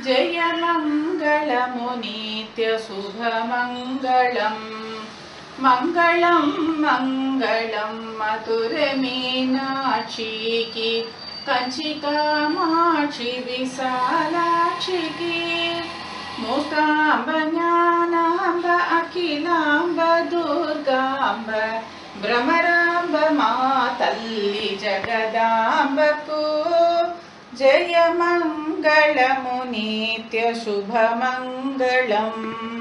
जय मङ्गलमुनीत्य शुभमङ्गलम् मङ्गलं मङ्गलं मधुरे मीनाक्षिकी कंचिकामाक्षि विशालाक्षिकी मूकाम्ब ज्ञानाम्ब अखिलाम्ब दुर्गाम्ब भ्रमराम्ब मा तल्ली जगदाम्बकु जय मङ्गलमुनीत्य शुभमङ्गलम्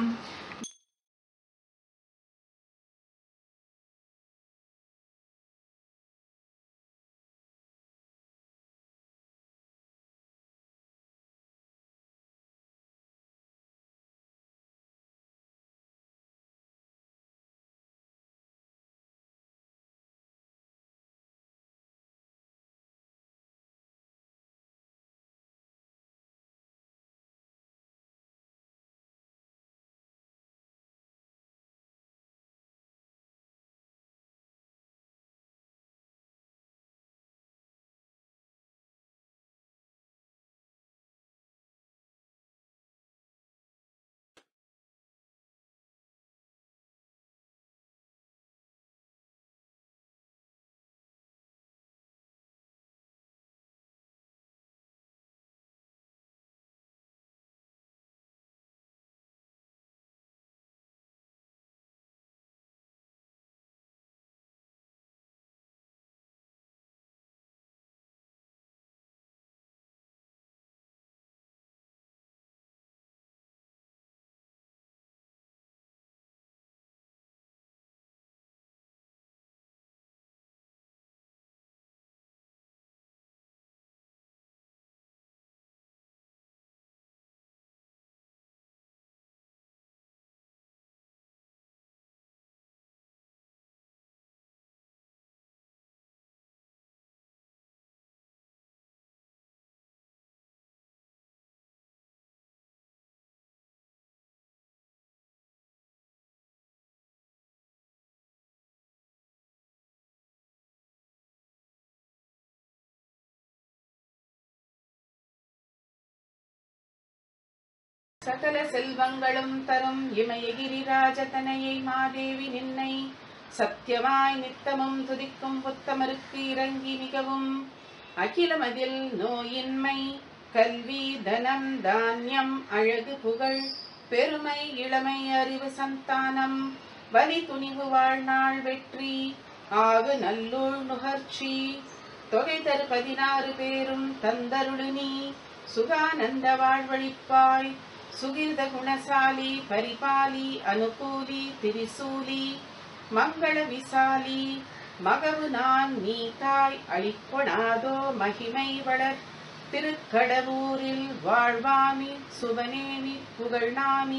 सकल செல்வங்களும் தரும் இமயகிரிராஜதனையை மாதேவி நின்னை சத்தியமாய் நித்தமும் துதிக்கும் புத்தமருக்கு இறங்கி மிகவும் அகிலமதில் நோயின்மை கல்வி தனம் தானியம் அழகு புகழ் பெருமை இளமை அறிவு சந்தானம் வலி துணிவு வாழ்நாள் வெற்றி ஆகு நல்லூழ் நுகர்ச்சி தொகை தரு 16 பேரும் தந்தருளினி சுகானந்த வாழ்வழிப்பாய் सुगिर्द गुणशाली परिपाली अनुकूली त्रिशूली मंगल विशाली मगवु नान नीताय अळिक्कोणादो महिमै वளர் திருக்கடவூரில் வாழ்வாமி சுபநேமி புகழ்நாமி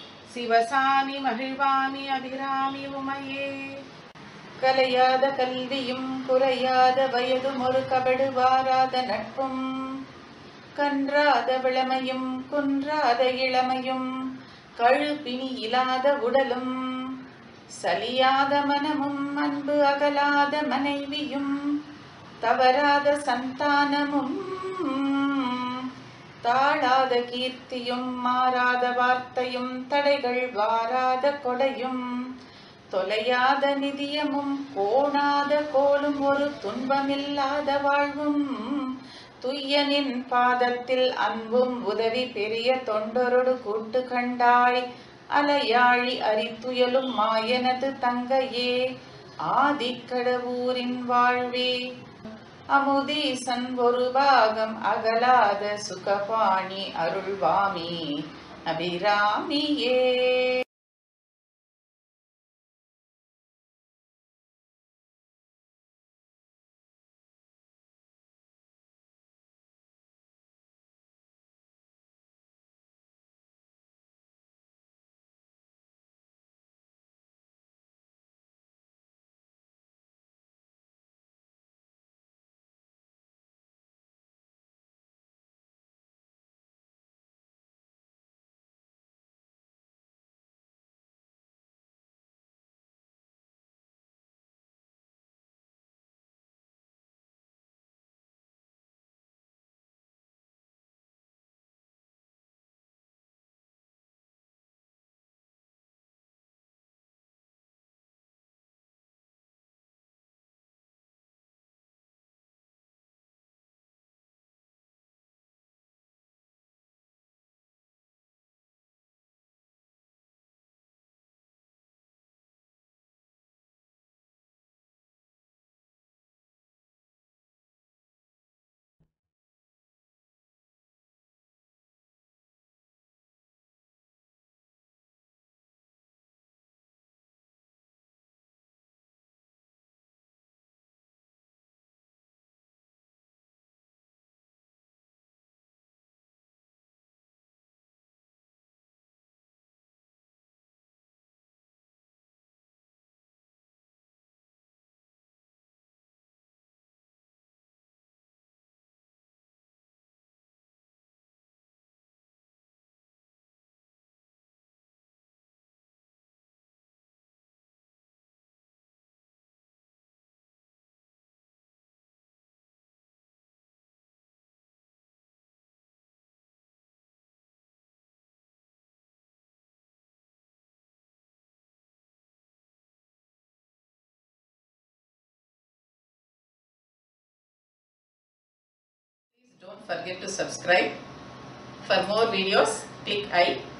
சிவசாமி மகிழ்வாமி அபிராமி உமையே கலையாத கல்வியும் குறையாத வயதும் ஒரு கபடு வாராத நட்பும் கன்றாத விளமையும் குன்றாத இளமையும் கழுப்பினி இல்லாத உடலும் சலியாத மனமும் அன்பு அகலாத மனைவியும் தவறாத சந்தானமும் தாழாத கீர்த்தியும் மாறாத வார்த்தையும் தடைகள் வாராத கொடையும் தொலையாத நிதியமும் கோணாத கோலும் ஒரு துன்பமில்லாத வாழ்வும் துய்யனின் பாதத்தில் அன்பும் உதவி பெரிய தொண்டரொடு கூட்டு கண்டாய் அலையாழி அரித்துயலும் மாயனது தங்கையே ஆதிக்கடவூரின் வாழ்வே அமுதீசன் ஒரு பாகம் அகலாத சுகபாணி அருள்வாமி அபிராமியே. Don't forget to subscribe. For more videos, click I.